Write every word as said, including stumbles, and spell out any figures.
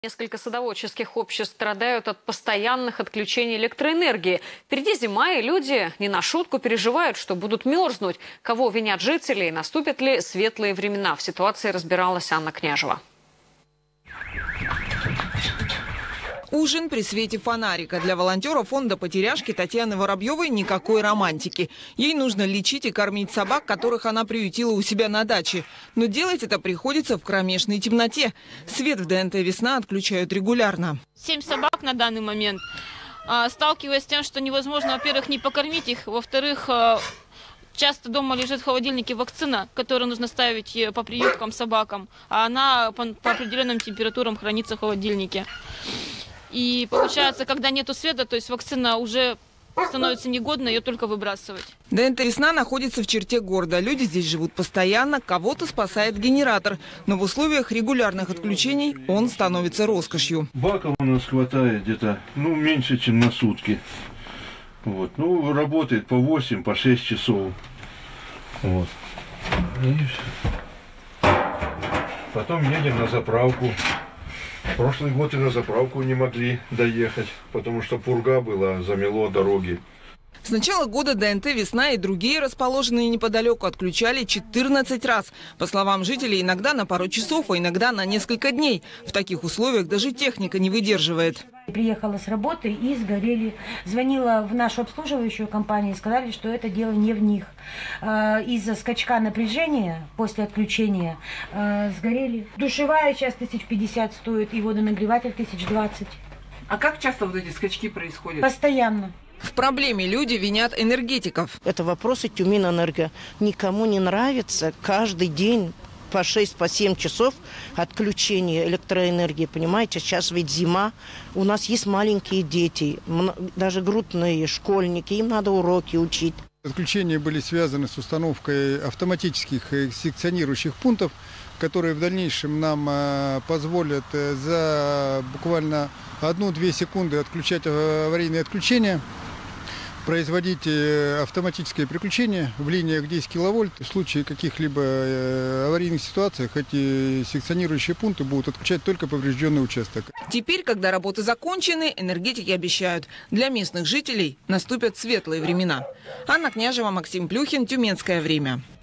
Несколько садоводческих обществ страдают от постоянных отключений электроэнергии. Впереди зима, и люди не на шутку переживают, что будут мерзнуть. Кого винят жители и наступят ли светлые времена? В ситуации разбиралась Анна Княжева. Ужин при свете фонарика. Для волонтера фонда «Потеряшки» Татьяны Воробьевой никакой романтики. Ей нужно лечить и кормить собак, которых она приютила у себя на даче. Но делать это приходится в кромешной темноте. Свет в ДНТ «Весна» отключают регулярно. Семь собак на данный момент. Сталкиваясь с тем, что невозможно, во-первых, не покормить их, во-вторых, часто дома лежит в холодильнике вакцина, которую нужно ставить по приюткам собакам, а она по, по определенным температурам хранится в холодильнике. И получается, когда нету света, то есть вакцина уже становится негодной, ее только выбрасывать. ДНТ «Весна» находится в черте города. Люди здесь живут постоянно, кого-то спасает генератор. Но в условиях регулярных отключений он становится роскошью. Баков у нас хватает где-то, ну, меньше, чем на сутки. Вот. Ну, работает по восемь, по шесть часов. Вот. И потом едем на заправку. Прошлый год и на заправку не могли доехать, потому что пурга была, замело дороги. С начала года ДНТ «Весна» и другие, расположенные неподалеку, отключали четырнадцать раз. По словам жителей, иногда на пару часов, а иногда на несколько дней. В таких условиях даже техника не выдерживает. Приехала с работы и сгорели. Звонила в нашу обслуживающую компанию и сказали, что это дело не в них. Из-за скачка напряжения после отключения сгорели. Душевая сейчас тысяч пятьдесят стоит и водонагреватель тысяч двадцать. А как часто вот эти скачки происходят? Постоянно. В проблеме люди винят энергетиков. Это вопросы Тюменэнерго. Никому не нравится каждый день по шесть, по семь часов отключения электроэнергии. Понимаете, сейчас ведь зима. У нас есть маленькие дети, даже грудные, школьники. Им надо уроки учить. Отключения были связаны с установкой автоматических секционирующих пунктов, которые в дальнейшем нам позволят за буквально одну-две секунды отключать аварийные отключения, производить автоматическое переключение в линиях десять киловольт. В случае каких-либо аварийных ситуаций эти секционирующие пункты будут отключать только поврежденный участок. Теперь, когда работы закончены, энергетики обещают, для местных жителей наступят светлые времена. Анна Княжева, Максим Плюхин, Тюменское время.